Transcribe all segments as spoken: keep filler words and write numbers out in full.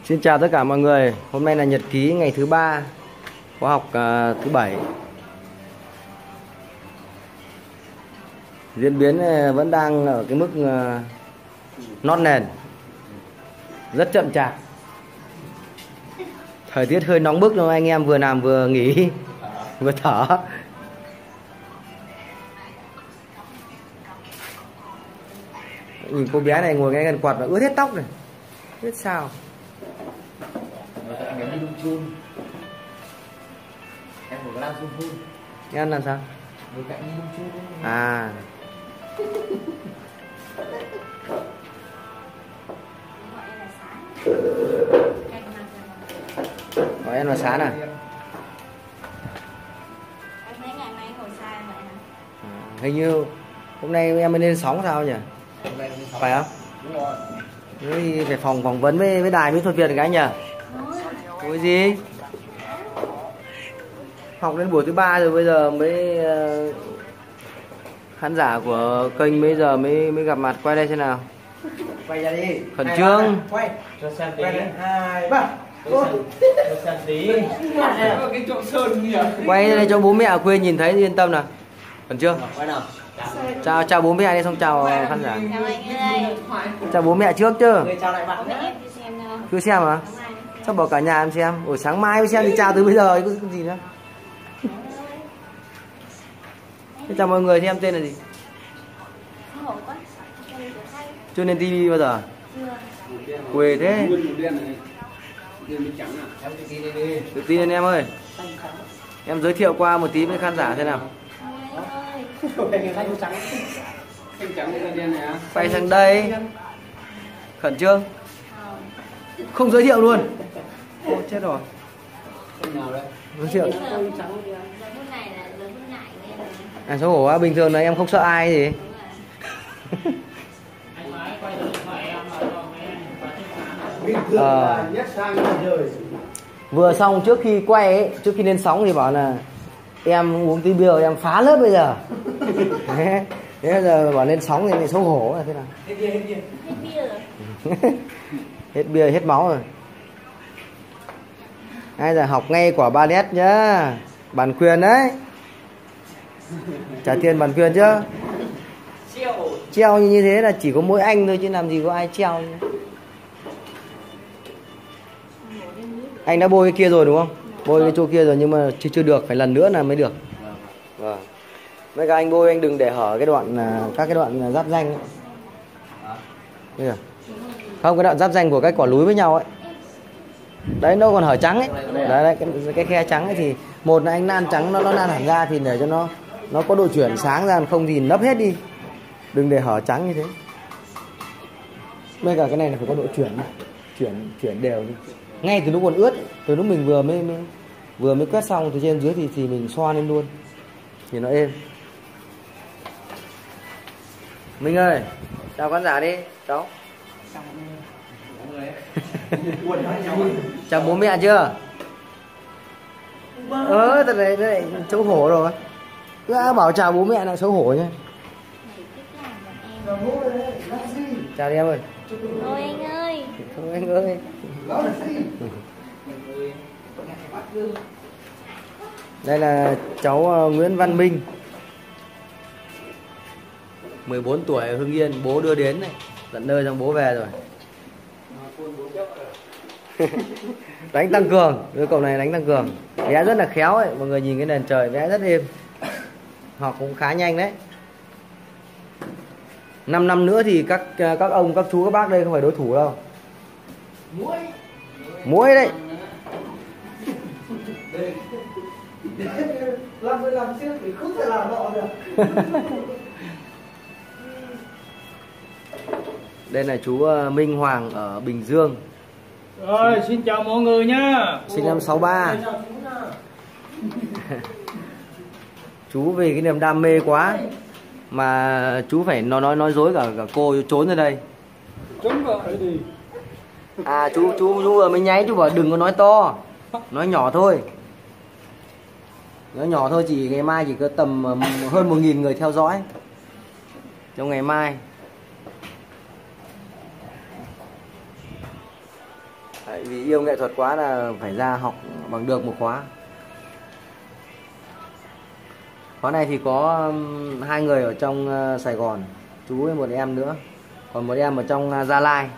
Xin chào tất cả mọi người. Hôm nay là nhật ký ngày thứ ba, khóa học uh, thứ bảy. Diễn biến uh, vẫn đang ở cái mức uh, nót nền, rất chậm chạp. Thời tiết hơi nóng bức rồi, anh em vừa làm vừa nghỉ, vừa thở. Nhìn cô bé này ngồi ngay gần quạt mà ướt hết tóc này, biết sao? Em đi đun chun. Em ngồi làm chun chun. Em làm sao? Ngồi cạnh đi đun chun. À. Gọi em là Sáng à? Hình như hôm nay em mới lên sóng sao nhỉ? Phải không? Đúng rồi. Thì phải phòng phỏng vấn với, với đài mỹ thuật Việt cái nhỉ? Ôi gì? Học đến buổi thứ ba rồi bây giờ mới uh, khán giả của kênh bây giờ mới mới gặp mặt. Quay đây xem nào. Quay ra đi. Khẩn trương. Quay. Cho xem tí. Hai ba. Cho xem tí. Cái chỗ sơn kìa. Quay đây cho bố mẹ quê nhìn thấy yên tâm nào. Khẩn trương. Quay nào. Chào chào bố mẹ đi, xong chào khán giả. Chào anh ơi. Chào bố mẹ trước chứ. Người chào lại bạn. Em đi xem đâu. Chưa xem à? Sao bảo cả nhà em xem? Ủa sáng mai mới xem thì chào từ bây giờ có gì nữa. Thế chào mọi người, thì em tên là gì? Chưa lên tivi bao giờ? Quê thế. Tự tin lên em ơi. Em giới thiệu qua một tí với khán giả thế nào. Quay sang đây. Khẩn trương. Không giới thiệu luôn. Ô, chết rồi. Giới thiệu. À, xấu hổ quá, bình thường là em không sợ ai gì. Ờ. Vừa xong trước khi quay ấy, trước khi lên sóng thì bảo là em uống tí bia em phá lớp bây giờ. Thế, thế giờ bảo lên sóng thì lại xấu hổ là thế nào? Hết bia, hết bia. Hết bia rồi. Hết bia hết máu rồi. Bây giờ học ngay quả ballet nhá, bản quyền đấy. Trả tiền bản quyền chứ. Treo. Treo như thế là chỉ có mỗi anh thôi chứ làm gì có ai treo. Anh đã bôi cái kia rồi đúng không? Bôi cái chỗ kia rồi nhưng mà chưa chưa được, phải lần nữa là mới được. Vâng. Mấy các anh bôi anh đừng để hở cái đoạn các cái đoạn giáp danh ấy. Bây giờ. Không, cái đoạn giáp danh của cái quả núi với nhau ấy. Đấy nó còn hở trắng ấy. Đấy, đấy cái, cái khe trắng ấy thì một là anh nan trắng nó nó nan hẳn ra thì để cho nó nó có độ chuyển sáng ra, không thì nấp hết đi. Đừng để hở trắng như thế. Bây giờ cái này là phải có độ chuyển chuyển chuyển đều đi. Ngay từ lúc còn ướt, từ lúc mình vừa mới, mới vừa mới quét xong từ trên dưới thì thì mình xoa lên luôn thì nó êm. Minh ơi, chào khán giả đi cháu. Chào bố mẹ chưa? Ờ, thật này, này xấu hổ rồi. Cứ bảo chào bố mẹ là xấu hổ nhá. Chào đi em ơi. Thôi anh ơi. Thôi anh ơi. Đây là cháu Nguyễn Văn Minh, mười bốn tuổi, Hưng Yên, bố đưa đến này, tận nơi xong bố về rồi. Đánh tăng cường, đứa cậu này đánh tăng cường, vẽ rất là khéo ấy, mọi người nhìn cái nền trời vẽ rất êm, học cũng khá nhanh đấy. năm năm nữa thì các các ông, các chú, các bác đây không phải đối thủ đâu. Muỗi. Muỗi đấy. Làm với làm trước thì không thể làm nọ được. Đây là chú Minh Hoàng ở Bình Dương. Rồi, xin chào mọi người nhá. Sinh năm sáu ba. Chú vì cái niềm đam mê quá mà chú phải nói nói nói dối cả cả cô trốn ra đây. Trốn vợ gì? À chú chú chú vừa mới nháy, chú bảo đừng có nói to, nói nhỏ thôi. Nói nhỏ thôi, chỉ ngày mai chỉ có tầm hơn một nghìn người theo dõi trong ngày mai. Đấy, vì yêu nghệ thuật quá là phải ra học bằng được một khóa. Khóa này thì có hai người ở trong Sài Gòn, chú với một em nữa, còn một em ở trong Gia Lai.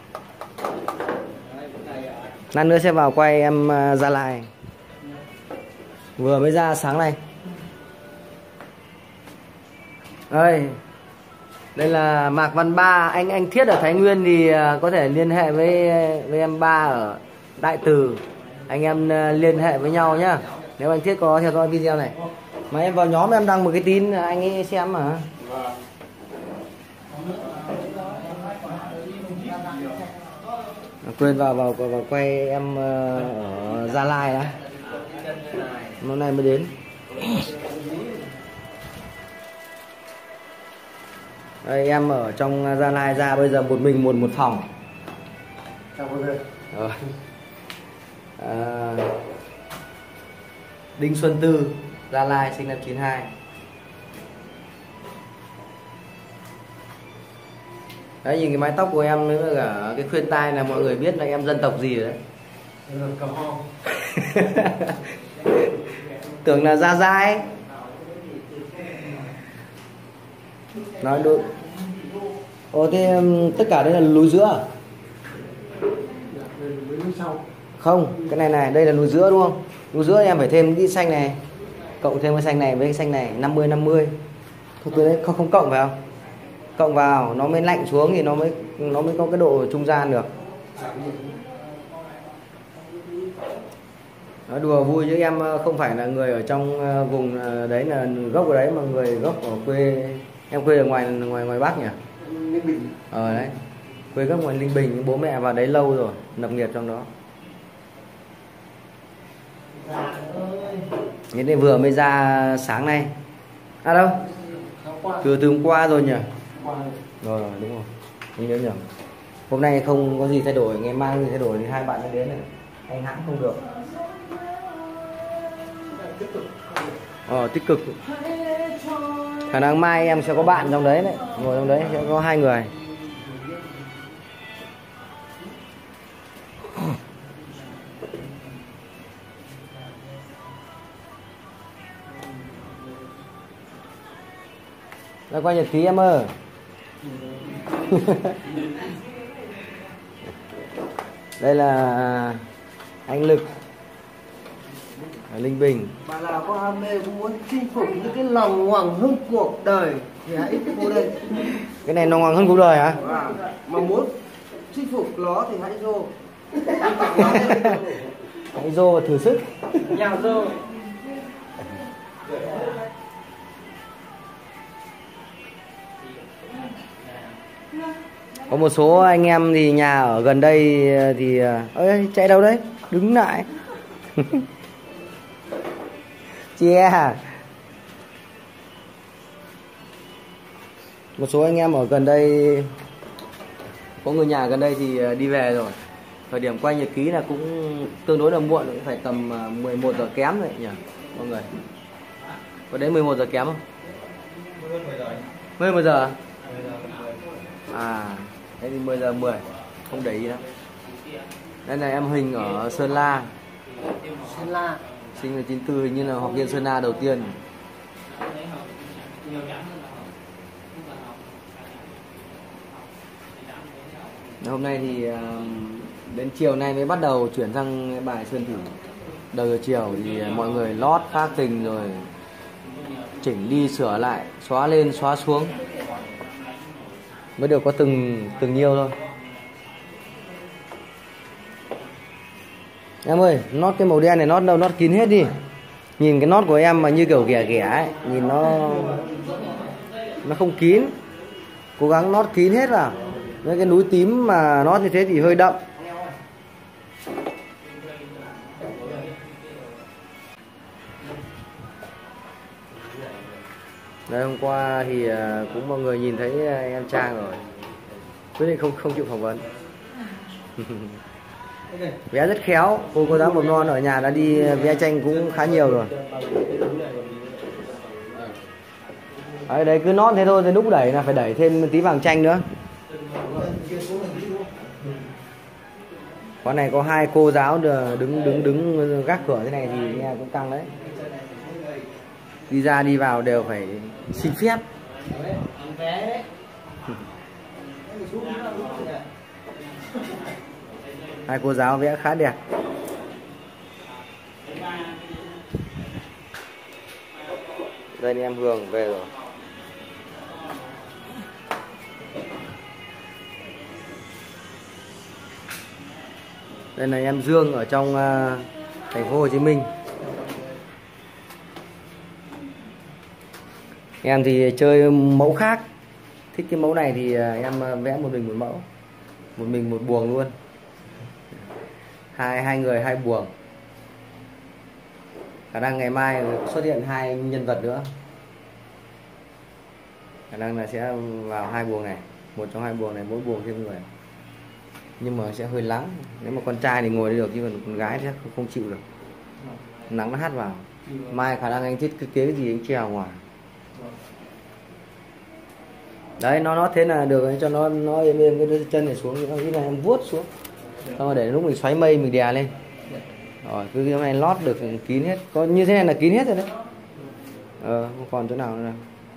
Lát nữa sẽ vào quay em Gia Lai, vừa mới ra sáng nay. Đây, đây là Mạc Văn Ba, anh anh Thiết ở Thái Nguyên thì có thể liên hệ với với em Ba ở Đại Từ, anh em liên hệ với nhau nhá. Nếu anh Thiết có theo dõi video này, mà em vào nhóm em đăng một cái tin anh ấy xem mà. Quên vào vào vào, vào quay em ở Gia Lai đã, hôm nay mới đến. Đây, em ở trong Gia Lai ra bây giờ một mình một một phòng. Ờ. À, Đinh Xuân Tư, Gia Lai, sinh năm chín hai. Đấy, nhìn cái mái tóc của em với cả cái khuyên tai là mọi người biết là em dân tộc gì rồi đấy. Tưởng là Gia Giai. Nói đúng. Ồ, thế tất cả đây là núi giữa. Không, cái này này, đây là núi giữa đúng không? Núi giữa em phải thêm cái xanh này, cộng thêm cái xanh này với cái xanh này, năm mươi năm mươi. Thôi cái đấy không không cộng vào. Cộng vào nó mới lạnh xuống thì nó mới nó mới có cái độ trung gian được. Nói đùa vui chứ em không phải là người ở trong vùng đấy, là gốc ở đấy, mà người gốc ở quê. Em quê ở ngoài ngoài ngoài Bắc nhỉ? Ninh Bình. Ờ đấy. Quê gốc ngoài Ninh Bình, bố mẹ vào đấy lâu rồi, lập nghiệp trong đó. Thế nên vừa mới ra sáng nay. À đâu? Từ từ hôm qua rồi nhỉ? Rồi, rồi đúng rồi. Anh nhớ nhầm. Hôm nay không có gì thay đổi, ngày mai gì thay đổi thì hai bạn sẽ đến này. Anh hãng không được. Ờ, tích cực. Khả năng mai em sẽ có bạn trong đấy đấy, ngồi trong đấy sẽ có hai người. Ra qua nhật ký em ơi. Đây là anh Lực ở Ninh Bình. Bạn nào có ham mê muốn chinh phục những cái lòng hoàng hưng cuộc đời thì hãy vô đây. Cái này lòng hoàng hưng cuộc đời hả? À, mà muốn chinh phục nó thì hãy vô. Hãy vô và thử sức. Nhào vô. Có một số anh em thì nhà ở gần đây thì ơi chạy đâu đấy, đứng lại. Chia. Một số anh em ở gần đây, có người nhà gần đây thì đi về rồi. Thời điểm quay nhật ký là cũng tương đối là muộn, cũng phải tầm mười một giờ kém rồi nhỉ mọi người. Có đến mười một giờ kém không? mười một giờ. À, thế thì mười giờ mười, không để ý đâu. Đây là em Huỳnh ở Sơn La. Sơn La. Sinh năm chín tư, hình như là học viên Sơn La đầu tiên. Hôm nay thì đến chiều nay mới bắt đầu chuyển sang bài Sơn Thủy. Đầu giờ chiều thì mọi người lót phát tình rồi chỉnh đi sửa lại, xóa lên xóa xuống, mới được có từng từng nhiêu thôi. Em ơi, nót cái màu đen này nót đâu, nót kín hết đi. Nhìn cái nót của em mà như kiểu ghẻ ghẻ ấy, nhìn nó nó không kín. Cố gắng nót kín hết vào. Với cái núi tím mà nót như thế thì hơi đậm. Đây, hôm qua thì cũng mọi người nhìn thấy em Trang rồi, quyết định không không chịu phỏng vấn. Vẽ rất khéo, cô cô giáo mầm non ở nhà đã đi vẽ tranh cũng khá nhiều rồi. Đấy, đấy cứ nót thế thôi, thì lúc đẩy là phải đẩy thêm tí vàng chanh nữa. Quán này có hai cô giáo đứng đứng đứng gác cửa thế này thì nghe cũng căng đấy. Đi ra đi vào đều phải xin phép. Hai cô giáo vẽ khá đẹp. Đây anh em Hường về rồi. Đây là em Dương ở trong uh, thành phố Hồ Chí Minh. Em thì chơi mẫu khác. Thích cái mẫu này thì uh, em vẽ một mình một mẫu. Một mình một buồng luôn. Hai hai người hai buồng. Khả năng ngày mai xuất hiện hai nhân vật nữa. Khả năng là sẽ vào hai buồng này. Một trong hai buồng này mỗi buồng thêm người. Nhưng mà sẽ hơi nắng. Nếu mà con trai thì ngồi được, chứ còn con gái thì không chịu được. Nắng nó hắt vào. Mai khả năng anh thiết kế cái gì anh treo ngoài. Đấy, nó nó thế là được, cho nó nó êm êm cái chân này xuống, cái này em vuốt xuống. Xong rồi để lúc mình xoáy mây mình đè lên. Rồi cứ cái này lót được kín hết. Có như thế này là kín hết rồi đấy. Ờ, không còn chỗ nào nữa.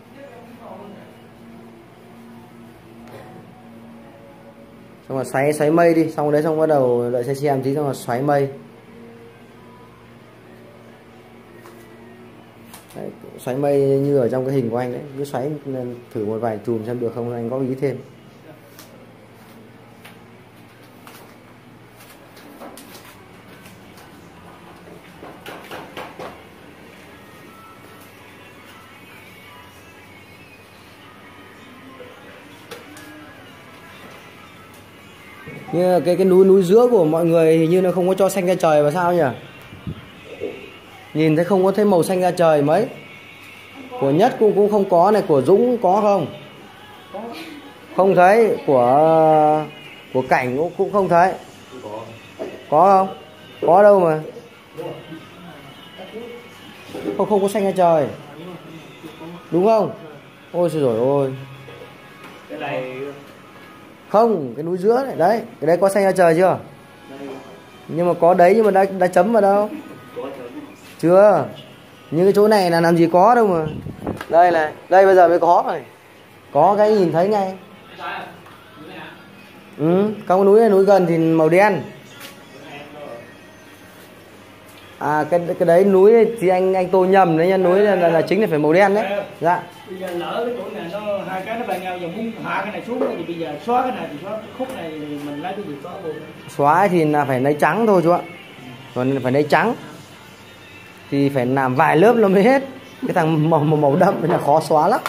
Xong rồi xoáy xoáy mây đi, xong đấy xong bắt đầu đợi xe xem tí xong rồi xoáy mây. Đấy, xoáy mây như ở trong cái hình của anh đấy, cứ xoáy thử một vài chùm xem được không, anh có ý thêm. Như cái cái núi núi giữa của mọi người hình như nó không có cho xanh ra trời mà sao nhỉ? Nhìn thấy không có thấy màu xanh ra trời mấy. Của Nhất cũng cũng không có này, của Dũng có không? Không thấy, của của Cảnh cũng cũng không thấy. Có không? Có đâu mà. Không không có xanh ra trời. Đúng không? Ôi trời ơi. Cái này Không, cái núi giữa này, đấy, cái đấy có xanh ra trời chưa? Nhưng mà có đấy, nhưng mà đã, đã chấm vào đâu? Chưa. Như cái chỗ này là làm gì có đâu mà. Đây này, đây bây giờ mới có rồi. Có cái nhìn thấy ngay. Ừ, không, núi này núi gần thì màu đen. À cái cái đấy núi ấy, thì anh anh tô nhầm đấy nha, núi là, là, là chính là phải màu đen đấy. Dạ. bây giờ lỡ cái chỗ này nó hai cái nó bằng nhau, giờ muốn hạ cái này xuống thì bây giờ xóa cái này thì xóa cái khúc này thì mình lấy cái gì xóa luôn. Xóa thì là phải lấy trắng thôi chú ạ. Còn phải lấy trắng thì phải làm vài lớp nó mới hết. Cái thằng màu màu, màu đậm là khó xóa lắm.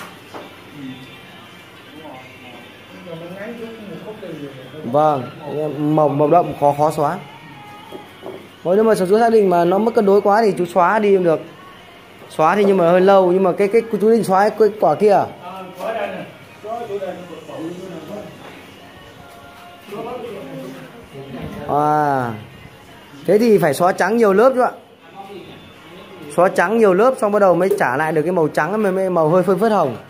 Vâng, màu màu đậm khó khó xóa. Mỗi nếu mà chú xác định mà nó mất cân đối quá thì chú xóa đi không được. Xóa thì nhưng mà hơi lâu, nhưng mà cái cái chú định xóa cái quả kia. À, thế thì phải xóa trắng nhiều lớp chú ạ. Xóa trắng nhiều lớp xong bắt đầu mới trả lại được cái màu trắng, mới, mới màu hơi phơn phớt hồng.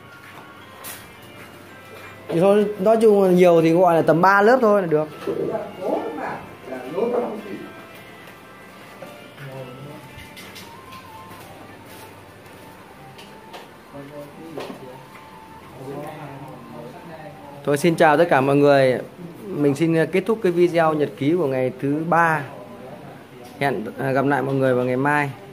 Thì thôi, nói chung là nhiều thì gọi là tầm ba lớp thôi là được. Tôi xin chào tất cả mọi người. Mình xin kết thúc cái video nhật ký của ngày thứ ba. Hẹn gặp lại mọi người vào ngày mai.